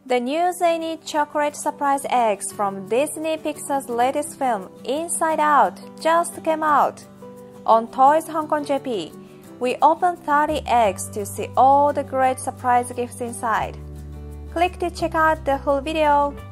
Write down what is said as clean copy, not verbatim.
The new Zaini Chocolate surprise eggs from Disney Pixar's latest film, Inside Out, just came out. On ToysHKJP, we opened 30 eggs to see all the great surprise gifts inside. Click to check out the whole video.